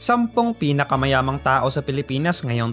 10 pinakamayamang tao sa Pilipinas ngayong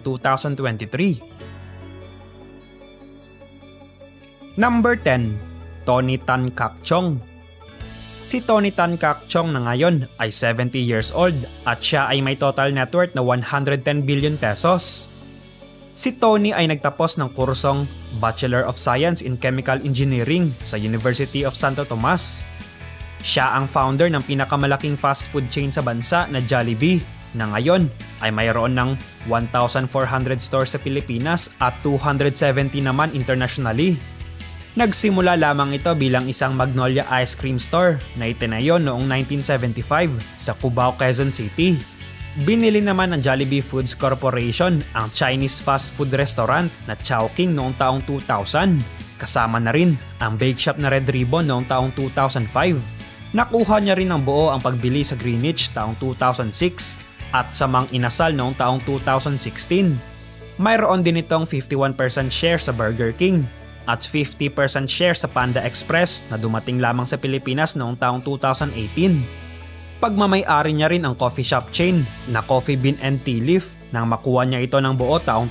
2023. Number 10. Tony Tan Cakchong. Si Tony Tan Cakchong na ngayon ay 70 years old at siya ay may total net worth na 110 billion pesos. Si Tony ay nagtapos ng kursong Bachelor of Science in Chemical Engineering sa University of Santo Tomas. Siya ang founder ng pinakamalaking fast food chain sa bansa na Jollibee na ngayon ay mayroon ng 1,400 stores sa Pilipinas at 270 naman internationally. Nagsimula lamang ito bilang isang Magnolia Ice Cream Store na itinayo noong 1975 sa Cubao, Quezon City. Binili naman ng Jollibee Foods Corporation ang Chinese fast food restaurant na Chowking noong taong 2000. Kasama na rin ang bake shop na Red Ribbon noong taong 2005. Nakuha niya rin ng buo ang pagbili sa Greenwich taong 2006 at sa Mang Inasal noong taong 2016. Mayroon din itong 51% share sa Burger King at 50% share sa Panda Express na dumating lamang sa Pilipinas noong taong 2018. Pagmamay-ari niya rin ang coffee shop chain na Coffee Bean & Tea Leaf nang makuha niya ito ng buo taong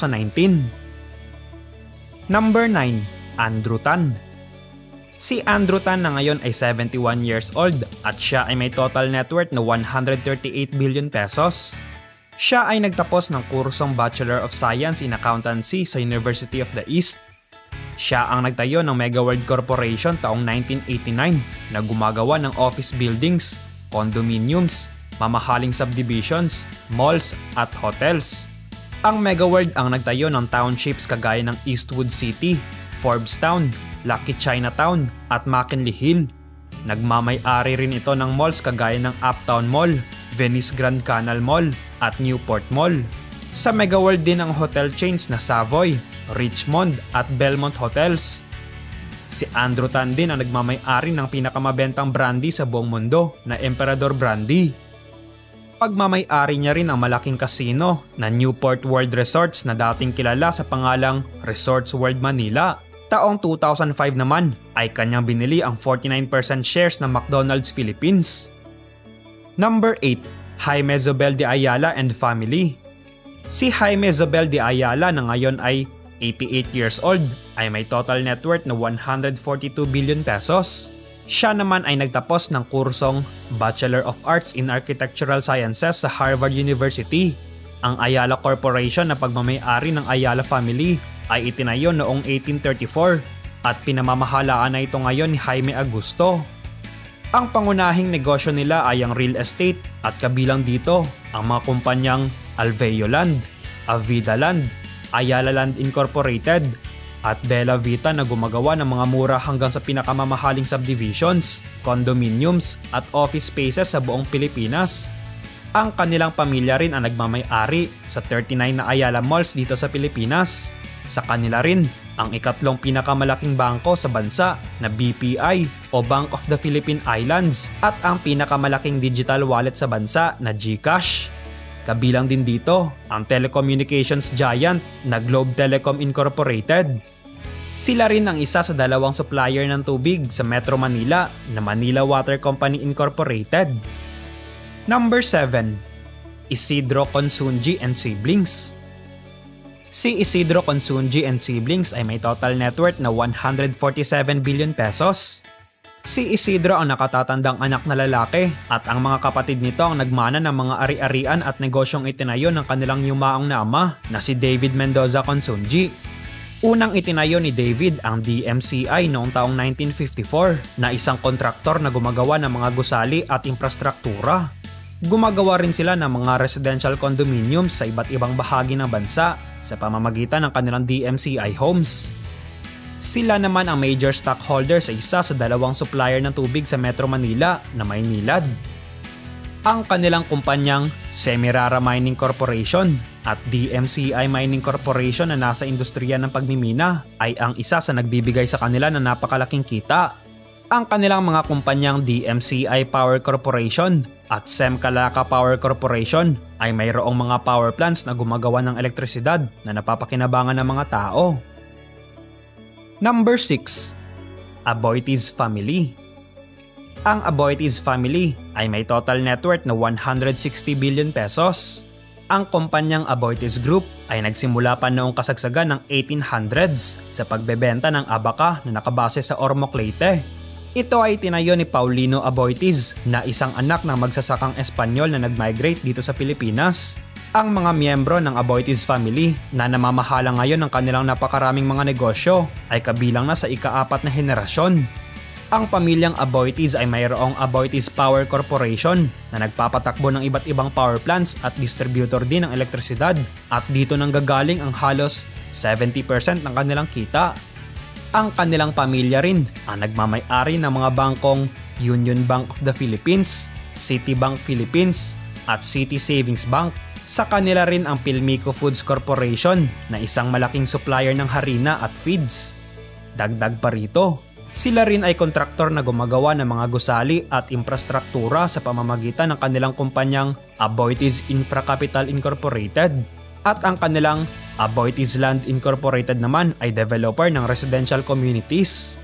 2019. Number 9. Andrew Tan. Si Andrew Tan na ngayon ay 71 years old at siya ay may total net worth na 138 billion pesos. Siya ay nagtapos ng kursong Bachelor of Science in Accountancy sa University of the East. Siya ang nagtayo ng Mega World Corporation taong 1989 na gumagawa ng office buildings, condominiums, mamahaling subdivisions, malls at hotels. Ang Mega World ang nagtayo ng townships kagaya ng Eastwood City, Forbes-Town, Lucky Chinatown at McKinley Hill. Nagmamay-ari rin ito ng malls kagaya ng Uptown Mall, Venice Grand Canal Mall at Newport Mall. Sa Mega World din ang hotel chains na Savoy, Richmond at Belmont Hotels. Si Andrew Tan din ang nagmamay-ari ng pinakamabentang brandy sa buong mundo na Emperador Brandy. Pagmamay-ari niya rin ang malaking casino na Newport World Resorts na dating kilala sa pangalang Resorts World Manila. Taong 2005 naman ay kanyang binili ang 49% shares ng McDonald's Philippines. Number 8. Jaime Zobel de Ayala and Family. Si Jaime Zobel de Ayala na ngayon ay 88 years old ay may total net worth na 142 billion pesos. Siya naman ay nagtapos ng kursong Bachelor of Arts in Architectural Sciences sa Harvard University. Ang Ayala Corporation na pagmamay-ari ng Ayala family ay itinayo noong 1834 at pinamamahalaan na ito ngayon ni Jaime Augusto. Ang pangunahing negosyo nila ay ang real estate at kabilang dito ang mga kumpanyang Alveo Land, Avida Land, Ayala Land Incorporated at Bella Vita na gumagawa ng mga mura hanggang sa pinakamamahaling subdivisions, condominiums at office spaces sa buong Pilipinas. Ang kanilang pamilya rin ang nagmamay-ari sa 39 na Ayala Malls dito sa Pilipinas. Sa kanila rin ang ikatlong pinakamalaking bangko sa bansa na BPI o Bank of the Philippine Islands at ang pinakamalaking digital wallet sa bansa na GCash. Kabilang din dito ang telecommunications giant na Globe Telecom Incorporated. Sila rin ang isa sa dalawang supplier ng tubig sa Metro Manila na Manila Water Company Incorporated. Number 7. Isidro Consunji and Siblings. Si Isidro Consunji and Siblings ay may total net worth na 147 billion pesos. Si Isidro ang nakatatandang anak na lalaki at ang mga kapatid nito ang nagmana ng mga ari-arian at negosyong itinayo ng kanilang yumaong na ama na si David Mendoza Consunji. Unang itinayo ni David ang DMCI noong taong 1954 na isang kontraktor na gumagawa ng mga gusali at infrastruktura. Gumagawa rin sila ng mga residential condominiums sa iba't ibang bahagi ng bansa sa pamamagitan ng kanilang DMCI homes. Sila naman ang major stockholder sa isa sa dalawang supplier ng tubig sa Metro Manila na Maynilad. Ang kanilang kumpanyang Semirara Mining Corporation at DMCI Mining Corporation na nasa industriya ng pagmimina ay ang isa sa nagbibigay sa kanila ng napakalaking kita. Ang kanilang mga kumpanyang DMCI Power Corporation at Semcalaca Power Corporation ay mayroong mga power plants na gumagawa ng elektrisidad na napapakinabangan ng mga tao. Number 6. Aboitiz Family. Ang Aboitiz family ay may total net worth na 160 billion pesos. Ang kumpanyang Aboitiz Group ay nagsimula pa noong kasagsagan ng 1800s sa pagbebenta ng abaka na nakabase sa Ormoc, Leyte. Ito ay tinayo ni Paulino Aboitiz na isang anak ng magsasakang Espanyol na nag-migrate dito sa Pilipinas. Ang mga miyembro ng Aboitiz family na namamahala ngayon ng kanilang napakaraming mga negosyo ay kabilang na sa ika-4 na henerasyon. Ang pamilyang Aboitiz ay mayroong Aboitiz Power Corporation na nagpapatakbo ng iba't ibang power plants at distributor din ng elektrisidad at dito nang gagaling ang halos 70% ng kanilang kita. Ang kanilang pamilya rin ang nagmamay-ari ng mga bangkong Union Bank of the Philippines, Citibank Philippines at City Savings Bank. Sa kanila rin ang Philmico Foods Corporation na isang malaking supplier ng harina at feeds. Dagdag pa rito, sila rin ay kontraktor na gumagawa ng mga gusali at infrastruktura sa pamamagitan ng kanilang kumpanyang Aboitiz Infra Capital Incorporated at ang kanilang Aboitiz Land Incorporated naman ay developer ng residential communities.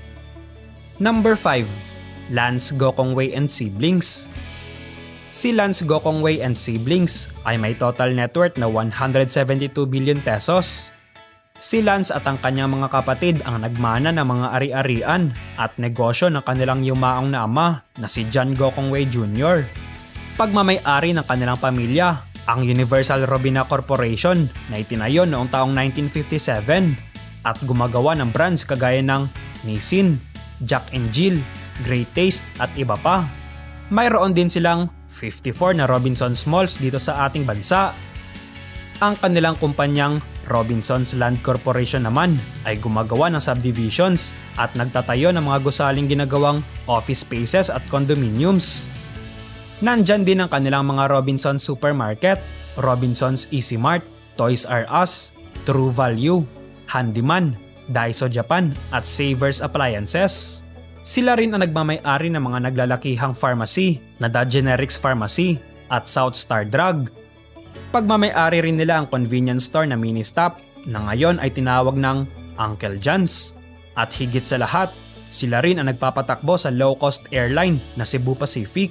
Number 5. Lance Gokongwei and Siblings. Si Lance Gokongwei and Siblings ay may total net worth na 172 billion pesos. Si Lance at ang kanyang mga kapatid ang nagmana ng mga ari-arian at negosyo ng kanilang yumaong na ama na si John Gokongwei Jr. Pagmamay-ari ng kanilang pamilya, ang Universal Robina Corporation na itinayo noong taong 1957 at gumagawa ng brands kagaya ng Nissin, Jack and Jill, Great Taste at iba pa. Mayroon din silang 54 na Robinsons Malls dito sa ating bansa. Ang kanilang kumpanyang Robinsons Land Corporation naman ay gumagawa ng subdivisions at nagtatayo ng mga gusaling ginagawang office spaces at condominiums. Nandyan din ang kanilang mga Robinsons Supermarket, Robinsons Easy Mart, Toys R Us, True Value, Handyman, Daiso Japan at Savers Appliances. Sila rin ang nagmamay-ari ng mga naglalakihang pharmacy na The Generics Pharmacy at South Star Drug. Pagmamay-ari rin nila ang convenience store na Ministop na ngayon ay tinawag ng Uncle John's. At higit sa lahat, sila rin ang nagpapatakbo sa low-cost airline na Cebu Pacific.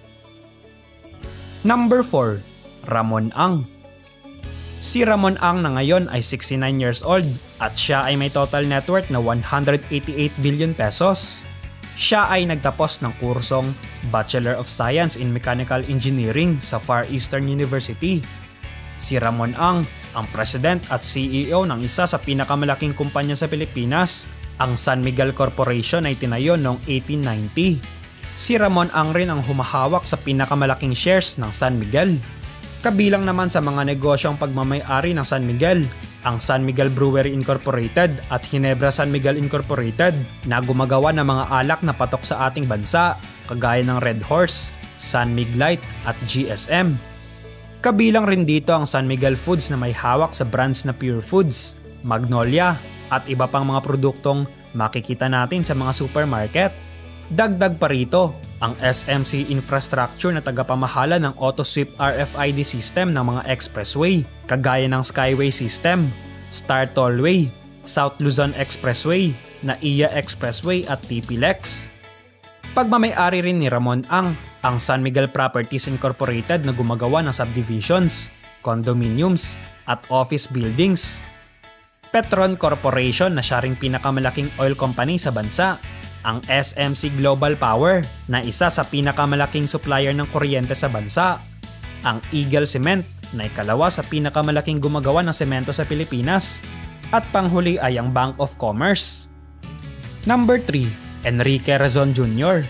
Number 4. Ramon Ang. Si Ramon Ang na ngayon ay 69 years old at siya ay may total net worth na 188 billion pesos. Siya ay nagtapos ng kursong Bachelor of Science in Mechanical Engineering sa Far Eastern University. Si Ramon Ang president at CEO ng isa sa pinakamalaking kumpanya sa Pilipinas, ang San Miguel Corporation ay tinayo noong 1890. Si Ramon Ang rin ang humahawak sa pinakamalaking shares ng San Miguel. Kabilang naman sa mga negosyong pagmamay-ari ng San Miguel, ang San Miguel Brewery Incorporated at Ginebra San Miguel Incorporated na gumagawa ng mga alak na patok sa ating bansa, kagaya ng Red Horse, San Mig Light at GSM. Kabilang rin dito ang San Miguel Foods na may hawak sa brands na Pure Foods, Magnolia at iba pang mga produktong makikita natin sa mga supermarket. Dagdag pa rito, ang SMC Infrastructure na tagapamahala ng AutoSweep RFID system ng mga expressway, kagaya ng Skyway System, Star Tollway, South Luzon Expressway, NAIA Expressway at TPLEX. Pagmamay-ari rin ni Ramon Ang San Miguel Properties Incorporated na gumagawa ng subdivisions, condominiums at office buildings. Petron Corporation na siya ring pinakamalaking oil company sa bansa. Ang SMC Global Power na isa sa pinakamalaking supplier ng kuryente sa bansa. Ang Eagle Cement na ikalawa sa pinakamalaking gumagawa ng semento sa Pilipinas. At panghuli ay ang Bank of Commerce. Number 3. Enrique Razon Jr.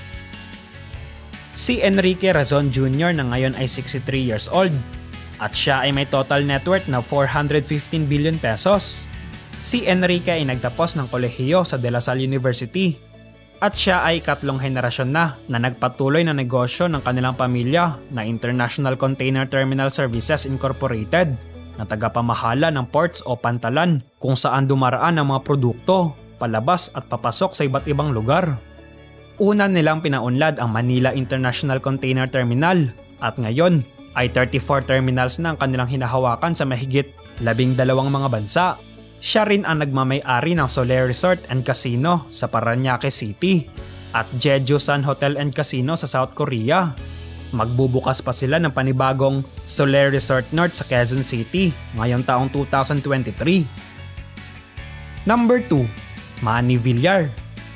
Si Enrique Razon Jr. na ngayon ay 63 years old at siya ay may total net worth na 415 billion pesos. Si Enrique ay nagtapos ng kolehiyo sa De La Salle University at siya ay ikatlong henerasyon na nagpatuloy na negosyo ng kanilang pamilya na International Container Terminal Services Incorporated na tagapamahala ng ports o pantalan kung saan dumaraan ang mga produkto, palabas at papasok sa iba't ibang lugar. Una nilang pinaunlad ang Manila International Container Terminal at ngayon ay 34 terminals na ang kanilang hinahawakan sa mahigit 12 mga bansa. Siya rin ang nagmamay-ari ng Soler Resort and Casino sa Parañaque City. at Jeju Sun Hotel and Casino sa South Korea. Magbubukas pa sila ng panibagong Solaire Resort North sa Quezon City ngayong taong 2023. Number 2. Manny Villar.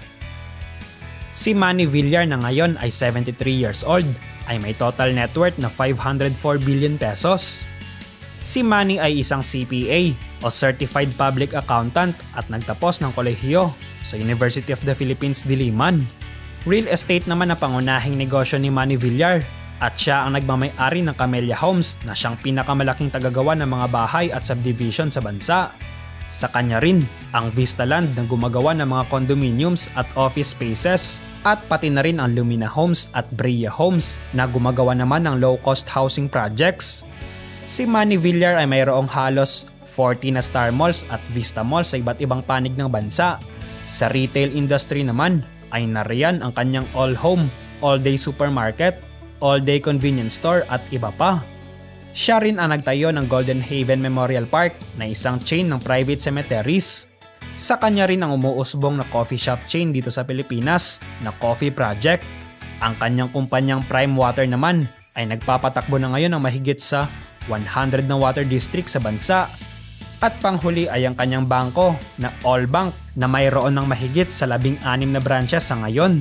Si Manny Villar na ngayon ay 73 years old ay may total net worth na 504 billion pesos. Si Manny ay isang CPA o Certified Public Accountant at nagtapos ng kolehiyo sa University of the Philippines, Diliman. Real estate naman ang pangunahing negosyo ni Manny Villar at siya ang nagmamay-ari ng Camellia Homes na siyang pinakamalaking tagagawa ng mga bahay at subdivision sa bansa. Sa kanya rin ang Vistaland na gumagawa ng mga condominiums at office spaces at pati na rin ang Lumina Homes at Brea Homes na gumagawa naman ng low-cost housing projects. Si Manny Villar ay mayroong halos 40 na Star Malls at Vista Malls sa iba't ibang panig ng bansa. Sa retail industry naman ay nariyan ang kanyang all-home, all-day supermarket, all-day convenience store at iba pa. Siya rin ang nagtayo ng Golden Haven Memorial Park na isang chain ng private cemeteries. Sa kanya rin ang umuusbong na coffee shop chain dito sa Pilipinas na Coffee Project. Ang kanyang kumpanyang Prime Water naman ay nagpapatakbo na ngayon ng mahigit sa 100 na water district sa bansa. At panghuli ay ang kanyang bangko na All Bank na mayroon ng mahigit sa 16 na branches sa ngayon.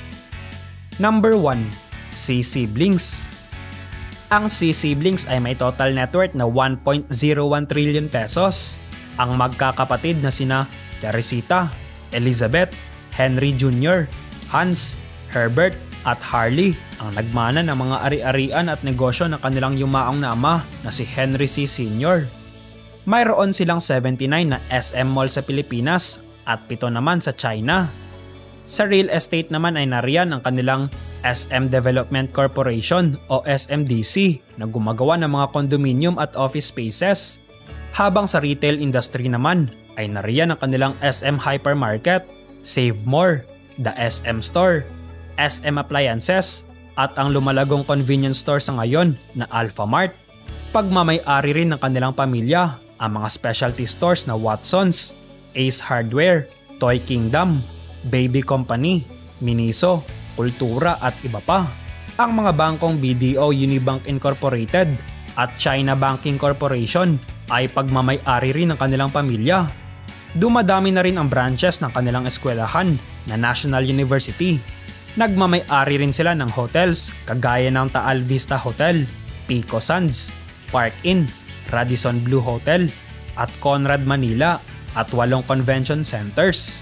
Number 1. C-Siblings. Ang C-Siblings ay may total net worth na 1.01 trillion pesos. Ang magkakapatid na sina Teresita, Elizabeth, Henry Jr., Hans, Herbert at Harley ang nagmana ng mga ari-arian at negosyo ng kanilang yumaong na ama na si Henry C. Sr. Mayroon silang 79 na SM Mall sa Pilipinas at 7 naman sa China. Sa real estate naman ay nariyan ang kanilang SM Development Corporation o SMDC na gumagawa ng mga condominium at office spaces. Habang sa retail industry naman ay nariyan ang kanilang SM Hypermarket, Save More, The SM Store, SM Appliances at ang lumalagong convenience store sa ngayon na Alphamart. Pagmamay-ari rin ng kanilang pamilya ang mga specialty stores na Watsons, Ace Hardware, Toy Kingdom, Baby Company, Miniso, Kultura at iba pa. Ang mga bangkong BDO Unibank Incorporated at China Banking Corporation ay pagmamay-ari rin ng kanilang pamilya. Dumadami na rin ang branches ng kanilang eskwelahan na National University. Nagmamay-ari rin sila ng hotels kagaya ng Taal Vista Hotel, Pico Sands, Park Inn, Radisson Blu Hotel at Conrad Manila at 8 convention centers.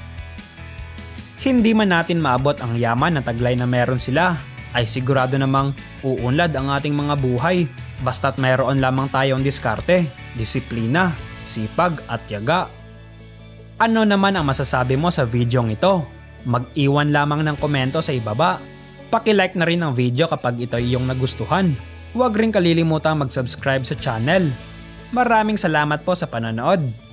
Hindi man natin maabot ang yaman na taglay na meron sila, ay sigurado namang uunlad ang ating mga buhay basta't mayroon lamang tayong diskarte, disiplina, sipag at tiyaga. Ano naman ang masasabi mo sa videong ito? Mag-iwan lamang ng komento sa ibaba. Paki-like na rin ang video kapag ito iyong nagustuhan. Huwag rin kalilimutang mag-subscribe sa channel. Maraming salamat po sa panonood.